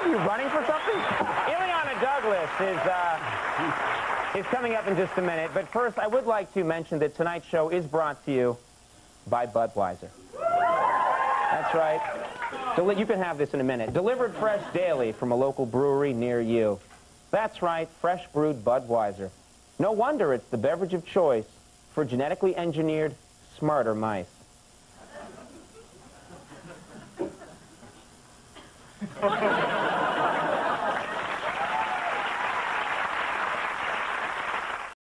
Are you running for something? Ileana Douglas is coming up in just a minute. But first, I would like to mention that tonight's show is brought to you by Budweiser. That's right. You can have this in a minute. Delivered fresh daily from a local brewery near you. That's right, fresh brewed Budweiser. No wonder it's the beverage of choice for genetically engineered, smarter mice.